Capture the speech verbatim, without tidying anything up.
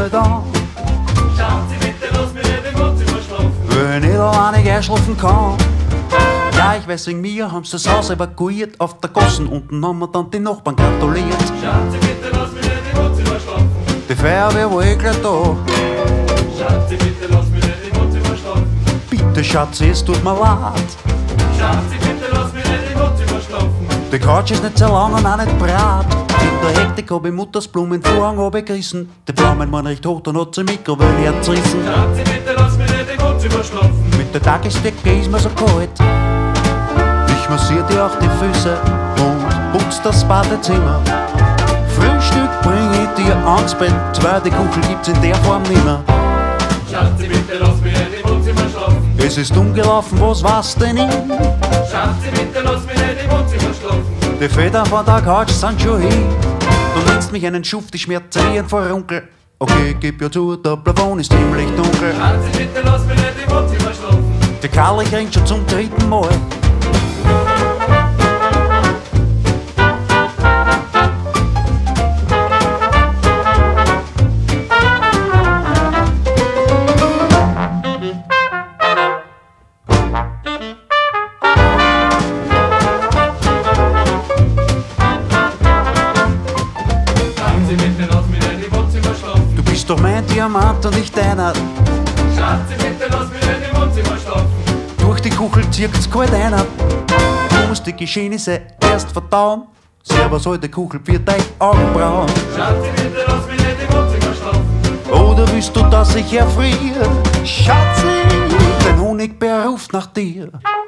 nicht an. Schatzi, bitte lass mich nicht im Wohnzimmer schlafen. Wenn ich da nicht einschlafen kann. Ja, ich weiß, wegen mir haben sie das Haus evakuiert. Auf der Gassen unten haben wir dann die Nachbarn gratuliert. Schatzi, bitte lass mich nicht im Wohnzimmer schlafen. Die Feuerwehr war eh gleich da. Schatzi, bitte lass mich nicht im Wohnzimmer schlafen. Bitte Schatzi, es tut mir leid. Schatzi, bitte lass mich nicht im Wohnzimmer schlafen. Die Couch ist nicht so lang und auch nicht breit. In der Hektik hab ich Mutters Blumenvorhang abgerissen. Die Flammen waren recht hoch, dann hat sie Mikrowelle zerrissen. Schatzi, bitte lass mich nicht im Wohnzimmer schlafen. Mit der Tagesdecke ist mir so kalt. Ich massier dir auch die Füße und putz das Badezimmer. Frühstück bring ich dir ans Bett, weil die Kuchel gibt's in der Form nimmer. Schatzi, bitte lass mich nicht im Wohnzimmer schlafen. Es ist umgelaufen, was war's denn ich? Schatzi, bitte lass mich nicht im Wohnzimmer schlafen. Die Federn von der Couch sind schon hin. Du nennst mich einen Schuft, die schmerzen vor Runkel. Okay, gib ja zu, der Plafond ist ziemlich dunkel. Schatzi, bitte lass mich nicht im Wohnzimmer schlafen. Der Karl ringt schon zum dritten Mal. Schatzi, bitte lass mich nicht im Wohnzimmer schlafen. Du bist doch mein Diamant und ich deiner. Schatzi, bitte lass mich nicht im Wohnzimmer schlafen. Durch die Kuchel zirkt's kalt einer. Du musst die Geschehnisse erst verdauen. Servus, alte Kuchel, für dein Augenbrauen. Schatzi, bitte lass mich nicht im Wohnzimmer schlafen. Oder willst du, dass ich erfriere? Schatzi, dein Honigbär ruft nach dir.